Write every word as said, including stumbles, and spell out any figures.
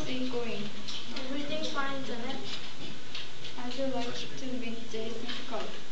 it going? Everything fine, Janet. How'd you like to meet Jason Scott?